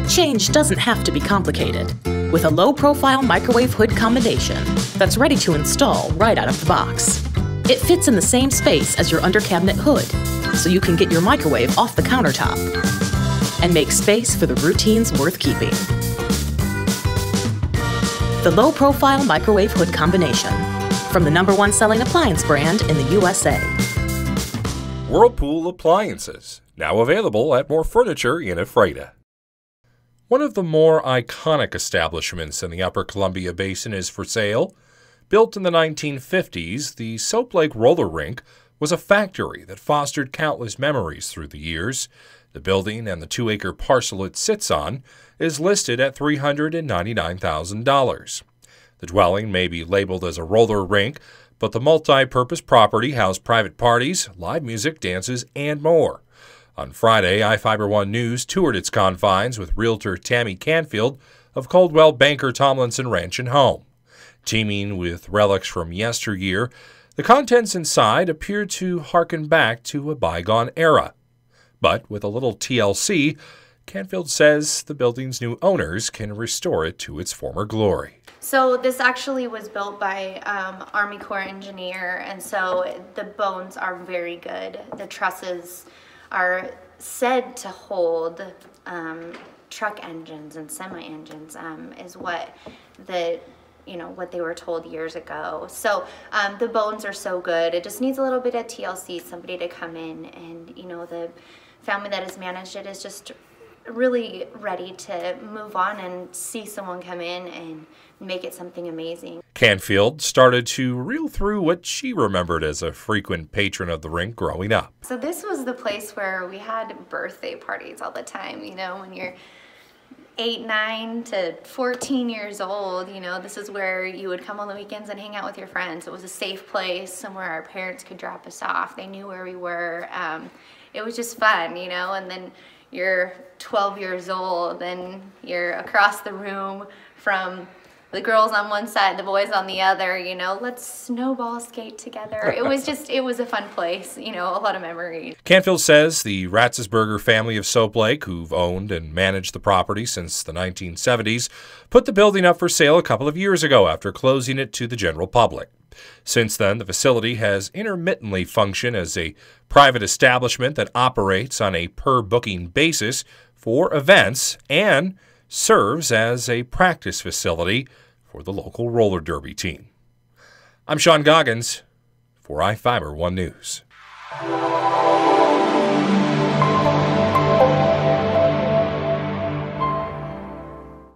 Change doesn't have to be complicated. With a low-profile microwave hood combination that's ready to install right out of the box. It fits in the same space as your under-cabinet hood, so you can get your microwave off the countertop and make space for the routines worth keeping. The low-profile microwave hood combination, from the #1 selling appliance brand in the USA. Whirlpool Appliances, now available at more furniture in Ephrata. One of the more iconic establishments in the Upper Columbia Basin is for sale. Built in the 1950s, the Soap Lake Roller Rink was a factory that fostered countless memories through the years. The building and the 2-acre parcel it sits on is listed at $399,000. The dwelling may be labeled as a roller rink, but the multi-purpose property housed private parties, live music, dances, and more. On Friday, iFiber One News toured its confines with realtor Tammy Canfield of Coldwell Banker Tomlinson Ranch and Home. Teeming with relics from yesteryear, the contents inside appear to harken back to a bygone era. But with a little TLC, Canfield says the building's new owners can restore it to its former glory. So this actually was built by Army Corps engineer, and so the bones are very good. The trusses are said to hold truck engines and semi-engines, is what what they were told years ago. So the bones are so good. It just needs a little bit of TLC, somebody to come in, and the family that has managed it is just really ready to move on and see someone come in and make it something amazing. Canfield started to reel through what she remembered as a frequent patron of the rink growing up. So this was the place where we had birthday parties all the time, when you're 8, 9 to 14 years old, this is where you would come on the weekends and hang out with your friends. It was a safe place, somewhere our parents could drop us off. They knew where we were. It was just fun, and then you're 12 years old and you're across the room from the girls on one side, the boys on the other, let's snowball skate together. It was a fun place, a lot of memories. Canfield says the Ratzesberger family of Soap Lake, who've owned and managed the property since the 1970s, put the building up for sale a couple of years ago after closing it to the general public. Since then, the facility has intermittently functioned as a private establishment that operates on a per-booking basis for events and serves as a practice facility for the local roller derby team. I'm Sean Goggins for iFiber One News.